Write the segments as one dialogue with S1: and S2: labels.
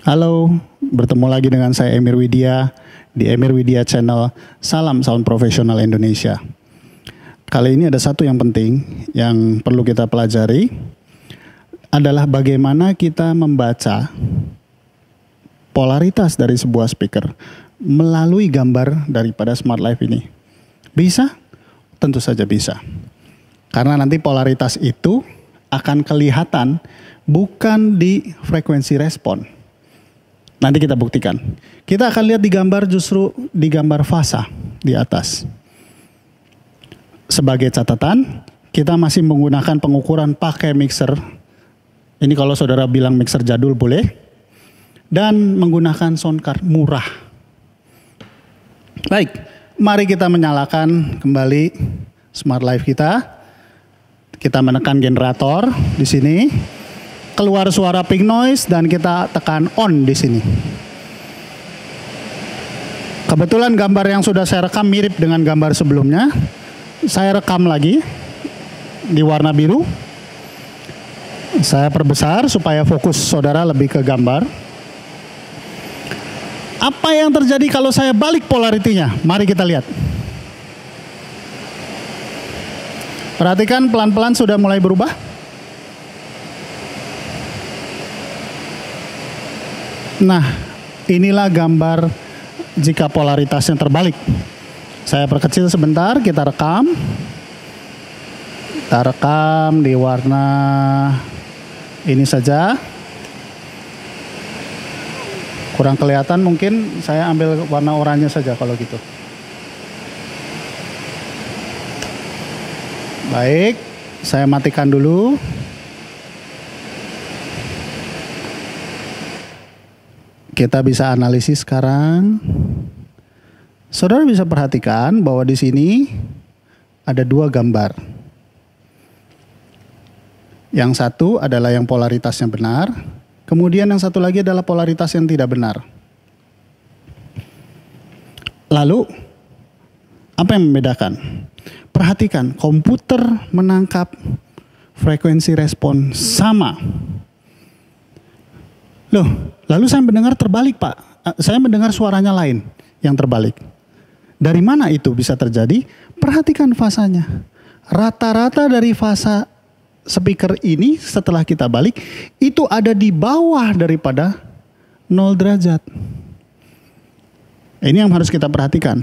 S1: Halo, bertemu lagi dengan saya Emir Widya di Emir Widya Channel Salam Sound Profesional Indonesia. Kali ini ada satu yang penting yang perlu kita pelajari adalah bagaimana kita membaca polaritas dari sebuah speaker melalui gambar daripada Smart Live ini. Bisa? Tentu saja bisa. Karena nanti polaritas itu akan kelihatan bukan di frekuensi respon. Nanti kita buktikan. Kita akan lihat di gambar, justru di gambar fasa di atas. Sebagai catatan, kita masih menggunakan pengukuran pakai mixer. Ini kalau saudara bilang mixer jadul boleh. Dan menggunakan sound card murah. Baik, mari kita menyalakan kembali Smart Live kita. Kita menekan generator di sini. Keluar suara pink noise dan kita tekan on di sini. Kebetulan gambar yang sudah saya rekam mirip dengan gambar sebelumnya. Saya rekam lagi di warna biru. Saya perbesar supaya fokus saudara lebih ke gambar. Apa yang terjadi kalau saya balik polaritinya? Mari kita lihat. Perhatikan pelan-pelan sudah mulai berubah. Nah, inilah gambar jika polaritasnya terbalik. Saya perkecil sebentar, kita rekam. Kita rekam di warna ini saja. Kurang kelihatan mungkin, saya ambil warna oranye saja kalau gitu. Baik, saya matikan dulu. Kita bisa analisis sekarang. Saudara bisa perhatikan bahwa di sini ada dua gambar. Yang satu adalah yang polaritasnya benar, kemudian yang satu lagi adalah polaritas yang tidak benar. Lalu, apa yang membedakan? Perhatikan, komputer menangkap frekuensi respon sama. Loh, lalu saya mendengar terbalik, Pak. Saya mendengar suaranya lain yang terbalik. Dari mana itu bisa terjadi? Perhatikan fasanya. Rata-rata dari fasa speaker ini setelah kita balik, itu ada di bawah daripada 0 derajat. Ini yang harus kita perhatikan.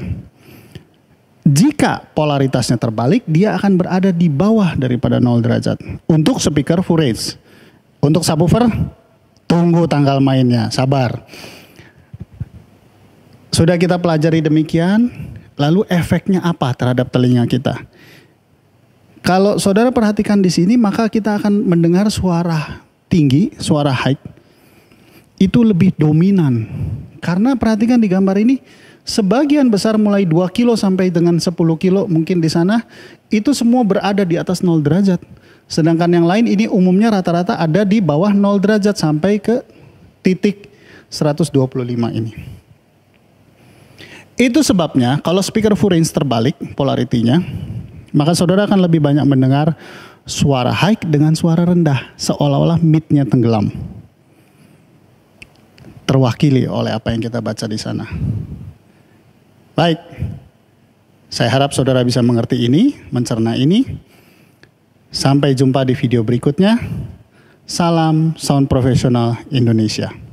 S1: Jika polaritasnya terbalik, dia akan berada di bawah daripada 0 derajat. Untuk speaker full range. Untuk subwoofer, tunggu tanggal mainnya, sabar. Sudah kita pelajari demikian, lalu efeknya apa terhadap telinga kita? Kalau saudara perhatikan di sini, maka kita akan mendengar suara tinggi, suara high, itu lebih dominan. Karena perhatikan di gambar ini, sebagian besar mulai 2 kilo sampai dengan 10 kilo mungkin di sana, itu semua berada di atas 0 derajat. Sedangkan yang lain ini umumnya rata-rata ada di bawah 0 derajat sampai ke titik 125 ini. Itu sebabnya kalau speaker full range terbalik polaritinya, maka saudara akan lebih banyak mendengar suara high dengan suara rendah, seolah-olah mid-nya tenggelam. Terwakili oleh apa yang kita baca di sana. Baik, saya harap saudara bisa mengerti ini, mencerna ini. Sampai jumpa di video berikutnya. Salam Sound Profesional Indonesia.